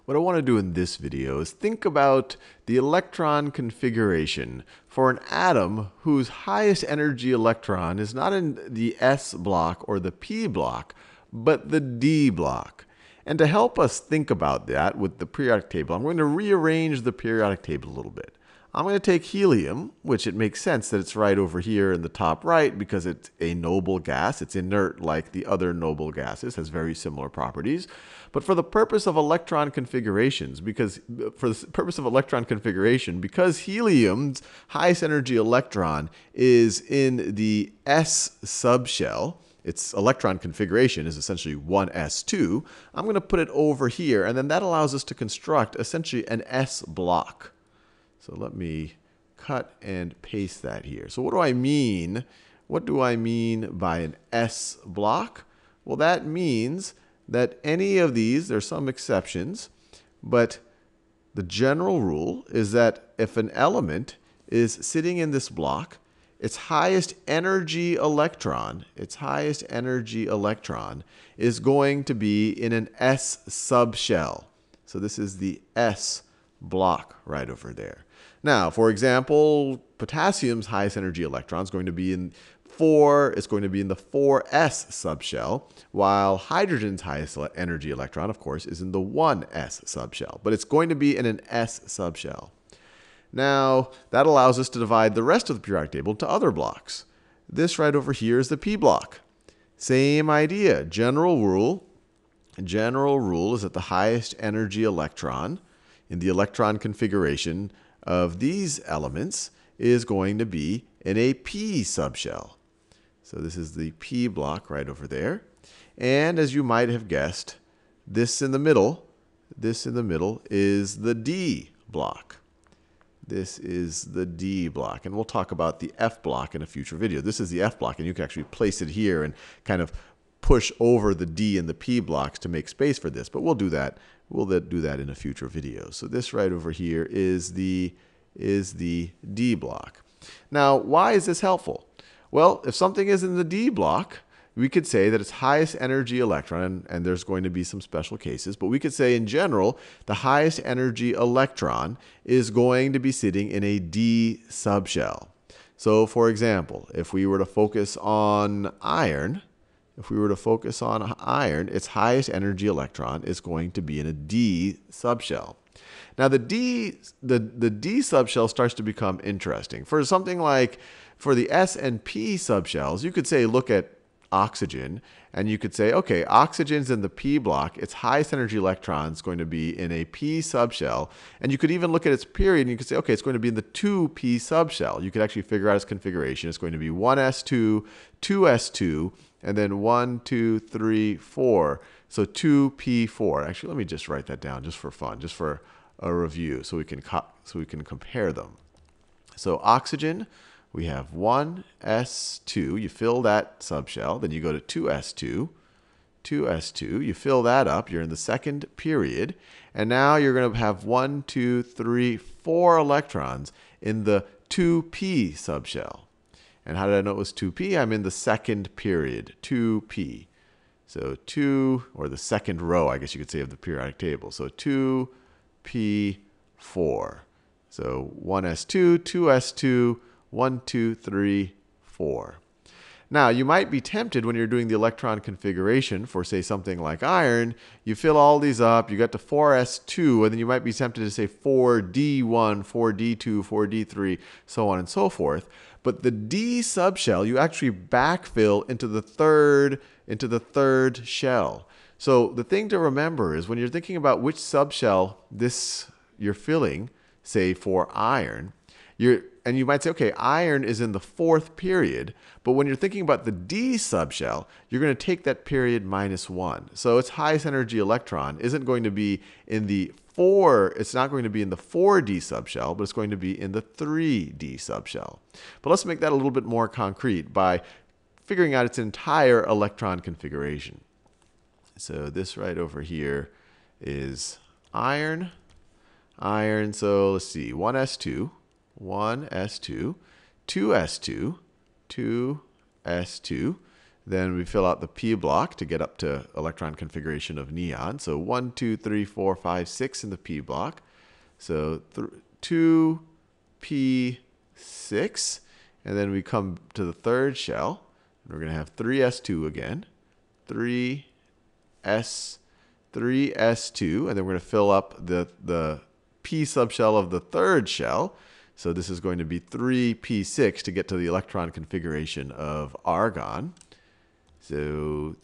What I want to do in this video is think about the electron configuration for an atom whose highest energy electron is not in the s block or the p block, but the d block. And to help us think about that with the periodic table, I'm going to rearrange the periodic table a little bit. I'm going to take helium, which it makes sense that it's right over here in the top right because it's a noble gas. It's inert like the other noble gases, has very similar properties. But for the purpose of electron configurations, because helium's highest energy electron is in the s subshell, its electron configuration is essentially 1s2, I'm going to put it over here, and then that allows us to construct essentially an s block. So let me cut and paste that here. So what do I mean? What do I mean by an S block? Well, that means that any of these, there's some exceptions, but the general rule is that if an element is sitting in this block, its highest energy electron is going to be in an S subshell. So this is the S block right over there. Now, for example, potassium's highest energy electron is going to be in it's going to be in the 4s subshell, while hydrogen's highest energy electron, of course, is in the 1s subshell. But it's going to be in an s subshell. Now, that allows us to divide the rest of the periodic table into other blocks. This right over here is the p block. Same idea. General rule is that the highest energy electron in the electron configuration of these elements is going to be in a p subshell. So this is the p block right over there. And as you might have guessed, this in the middle is the d block. This is the d block. And we'll talk about the f block in a future video. This is the f block, and you can actually place it here and kind of push over the d and the p blocks to make space for this. But we'll do that. We'll do that in a future video. So this right over here is the d block. Now, why is this helpful? Well, if something is in the d block, we could say that its highest energy electron, and there's going to be some special cases, but we could say in general, the highest energy electron is going to be sitting in a d subshell. So for example, if we were to focus on iron, its highest energy electron is going to be in a d subshell. Now the d subshell starts to become interesting. For something like, for the s and p subshells, you could say, look at oxygen, and you could say, okay, oxygen's in the p block, its highest energy electron is going to be in a p subshell. And you could even look at its period, and you could say, okay, it's going to be in the 2p subshell. You could actually figure out its configuration. It's going to be 1s2, 2s2, and then 1, 2, 3, 4. So 2p4. Actually, let me just write that down just for fun, just for a review, so we can compare them. So oxygen, we have 1s2. You fill that subshell. Then you go to 2s2. 2s2. You fill that up. You're in the second period. And now you're going to have 1, 2, 3, 4 electrons in the 2p subshell. And how did I know it was 2p? I'm in the second period, 2p. So 2, or the second row, I guess you could say, of the periodic table. So 2p4. So 1s2, 2s2, 1, 2, 3, 4. Now, you might be tempted when you're doing the electron configuration for, say, something like iron. You fill all these up, you get to 4s2, and then you might be tempted to say 4d1, 4d2, 4d3, so on and so forth. But the d subshell, you actually backfill into the third shell. So the thing to remember is when you're thinking about which subshell you're filling, say for iron, and you might say, okay, iron is in the fourth period, but when you're thinking about the d subshell, you're going to take that period minus 1. So its highest energy electron isn't going to be in the it's not going to be in the 4d subshell, but it's going to be in the 3d subshell. But let's make that a little bit more concrete by figuring out its entire electron configuration. So this right over here is iron. So let's see, 1s2, 2s2, 2s2, Then we fill out the p block to get up to electron configuration of neon. So 1, 2, 3, 4, 5, 6 in the p block. So 2p6. And then we come to the third shell. We're going to have 3s2 again. 3s2. And then we're going to fill up the p subshell of the third shell. So this is going to be 3p6 to get to the electron configuration of argon. So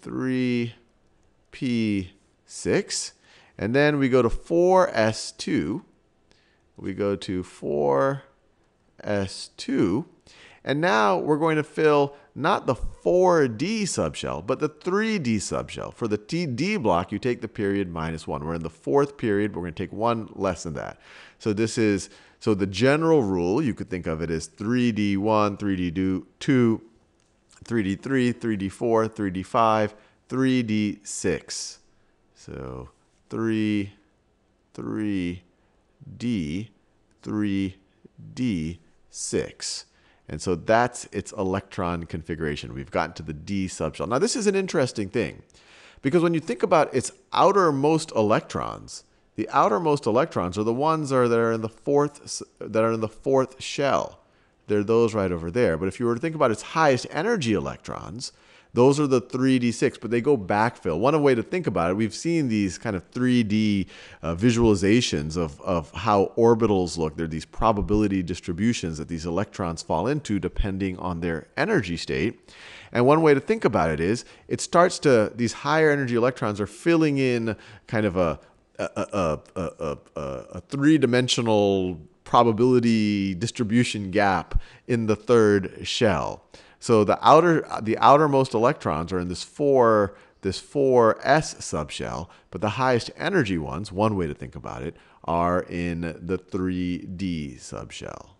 3p6. And then we go to 4s2. We go to 4s2. And now we're going to fill not the 4d subshell, but the 3d subshell. For the d block, you take the period minus 1. We're in the fourth period, but we're going to take one less than that. So this is, so the general rule, you could think of it as 3d1, 3d2, 3d3, 3d4, 3d5, 3d6. So 3, 3d, 3d6. And so that's its electron configuration. We've gotten to the D subshell. Now this is an interesting thing, because when you think about its outermost electrons, the outermost electrons are the ones that are in the fourth shell. They're those right over there. But if you were to think about its highest energy electrons, those are the 3d6, but they go backfill. One way to think about it, we've seen these kind of 3D visualizations of how orbitals look. They're these probability distributions that these electrons fall into depending on their energy state. And one way to think about it is, it starts to, these higher energy electrons are filling in kind of a three-dimensional probability distribution gap in the third shell. So the outermost electrons are in this 4s subshell, but the highest energy ones, one way to think about it, are in the 3d subshell.